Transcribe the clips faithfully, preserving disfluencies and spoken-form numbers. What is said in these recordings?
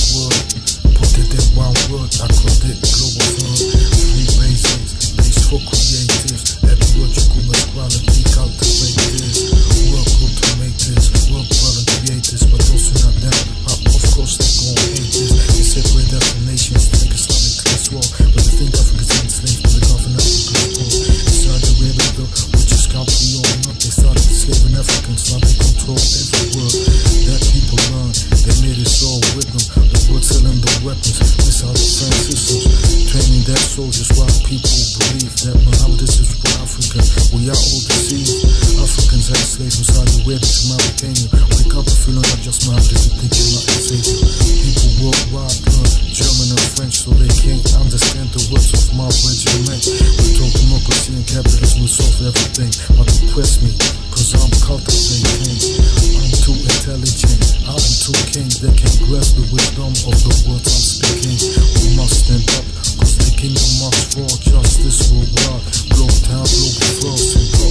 word. Put it in one word, I call it global firm. Three basics, base for creatives. Every word you could make quality, cultivate this. Work hard to make this, work well and create this. But those who not down, of course they gon' hate this. They separate destinations, think it's like a class war. But they think Africa's enslaved, but they come from Africa's core. Saudi Arabia though, which is country or not. They started enslaving Africans, now they control every word that people learn. They made us all with them. The words selling the weapons, missile defense systems, training their soldiers while people believe that Muhammad is for Africa. We are all deceived. Africans had slaves from Saudi Arabia to Mauritania. Wake up and feel not just Muhammad is and think you're not a savior. People worldwide learn German and French so they can't understand the words of my regiment. We talk democracy and capitalism will solve everything. But impress me, cause I'm cultivating. I'm too intelligent, I am too king. They can't grasp the wisdom of the words I'm speaking. We must stand up, cause the kingdom must fall. Justice worldwide, blow down, blow the frost and go.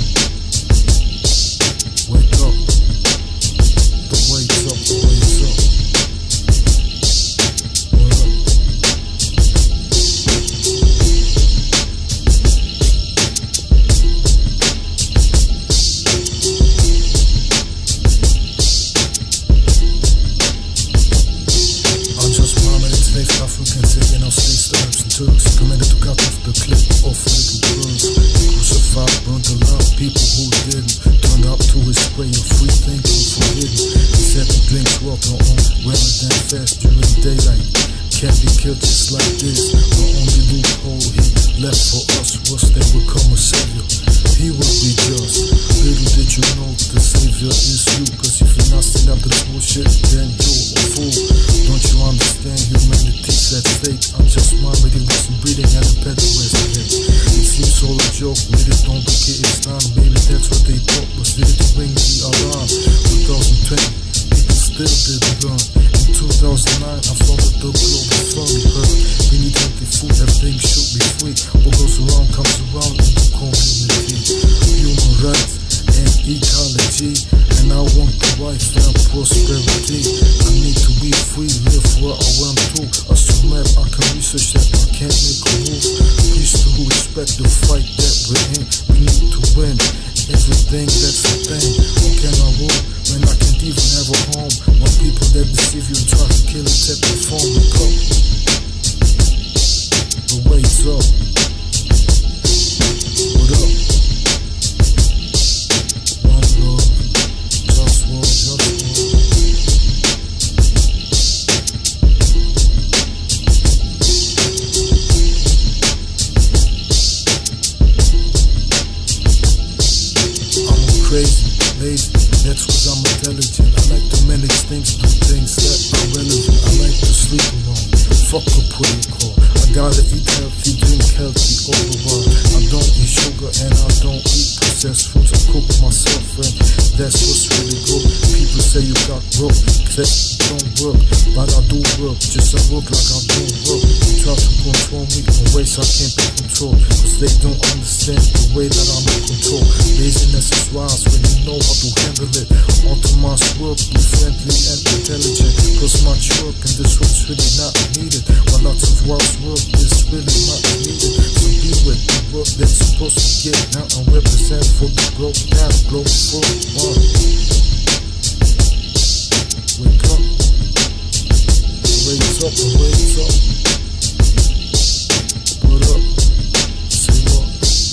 Wake up, the wake's up, the wake's up. What up? Africans taking out slaves, Arabs and Turks, committed to cut off the clip of little girls. Crucified, burned alive, people who didn't turned up to his spray of free thinking forbidden. He said he drinks water on rather than fast during daylight. Can't be killed just like this. The only loophole he left for us was they would come a savior. He will be just. Little did you know the savior is you. Cause if you're not standing up to this bullshit, then you're a fool. Don't you understand humanity's at stake? I'm just Muhammad, he wasn't breathing and the pedal was dead. It seems all a joke, really don't look it, it's time. Maybe that's what they thought was really to bring the alarm. twenty twenty, people still didn't learn. In two thousand nine, I founded the global firm. You heard, we need healthy food, everything should be free. What goes around comes around in the community. Human rights and ecology, and I want the life and prosperity. I need to be free, live where I want to. Assume that I can research that I can't make a move. Please to respect the fight that we're in. We need to win everything that's the thing. How can I rule when I can't even have a home? When people that deceive you and try to kill and take the phone and come. The wait's up. What up? One love, just one, just one. Crazy, lazy, that's cause I'm intelligent. I like to manage things, do things that are relevant. I like to sleep alone, fuck a protocol. I gotta eat healthy, drink healthy overall. I don't eat sugar and I don't eat processed foods. I cook myself and that's what's really good. People say you got broke, that don't work, but I do work. Just I work like I do work. They try to control me in ways I can't be controlled, cause they don't understand the way that I'm in control. Laziness is wise when you know how to handle it. Onto my work, be friendly and intelligent, cause much work in this world's really not needed. But lots of wise work is really not needed. So be with the work that's supposed to get down and represent for the growth down, glow for one. Wake up, raise up and raise up. Put up, say what?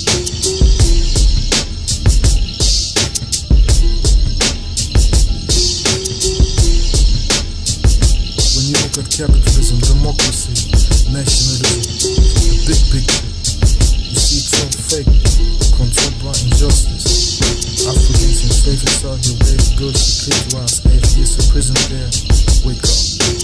When you look at capitalism, democracy, nationalism, the big picture, you see it's all fake, controlled by injustice. Africans enslaved in Saudi Arabia, girls to kids, wives, atheists in prison there. Wake up.